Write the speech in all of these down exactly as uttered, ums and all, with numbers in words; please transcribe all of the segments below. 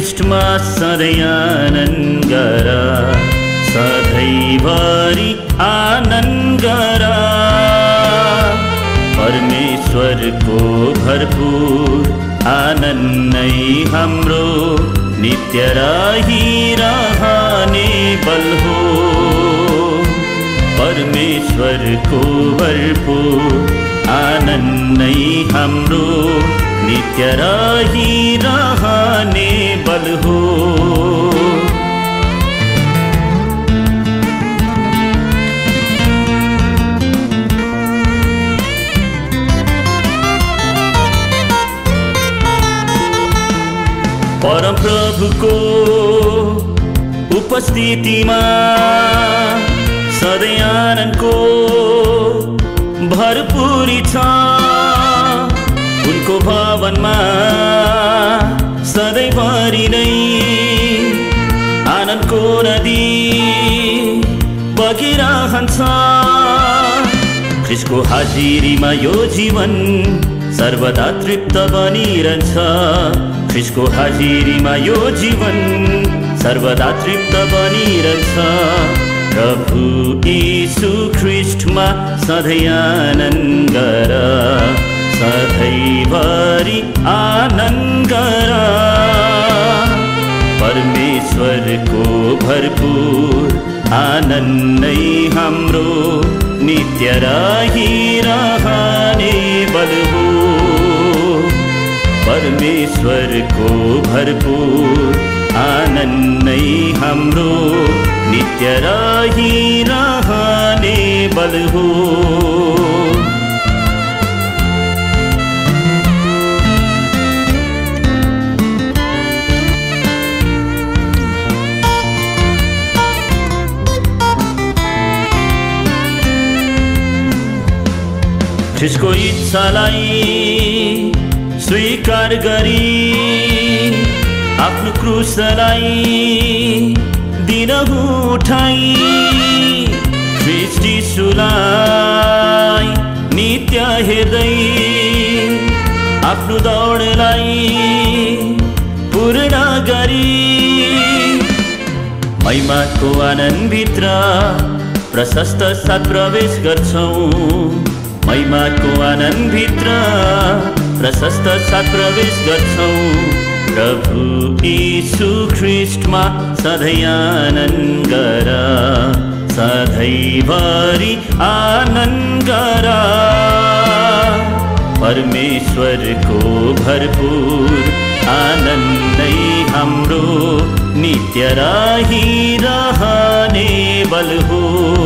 ख्रीष्टमा सधैँ आनन्द गर, सधैँभरि आनन्द गर। परमेश्वरको भरपूर आनन्द नै हाम्रो नित्य रहिरहने बल हो। परमेश्वरको भरपूर आनन्द नै हाम्रो नित्य रहिरहने बल हो। परम प्रभुको उपस्थितिमा सधैँ आनन्दको भरपुरी छ। उनको भवनमा सधैँभरि नै आनन्दको नदी बगिरहन्छ। ख्रीष्टको हाजिरीमा यो जीवन सर्वदा तृप्त बनिरहन्छ। ख्रीष्टको हाजिरीमा यो जीवन सर्वदा तृप्त बनिरहन्छ। प्रभु यीशु ख्रीष्टमा सधैँ आनन्द गर, सधैँभरि आनन्द गर। परमेश्वरको भरपूर आनन्द नै हाम्रो नित्य रहिरहने बल हो। परमेश्वरको भरपूर आनन्द नै हाम्रो नित्य रहिरहने बल हो। ख्रीष्टको इच्छालाई स्वीकार गरी आफ्नो क्रुसलाई दिन उठाई। ख्रीष्ट यीशुलाई नित्य हेर्दै आफ्नो दौडलाई पूर्ण गरी महिमाको आनन्दभित्र प्रशस्त साथ प्रवेश गर्छौं। महिमाको आनन्दभित्र प्रशस्त साथ प्रवेश गर्छौं। प्रभु यीशु ख्रीष्टमा सधैँ आनन्द गर, सधैँभरि आनन्द गर। परमेश्वरको भरपूर आनन्द नै हाम्रो नित्य रहिरहने बल हो।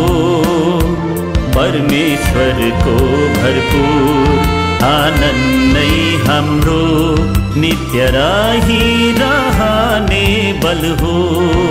परमेश्वरको भरपूर आनन्द नै हाम्रो नित्य रहिरहने बल हो।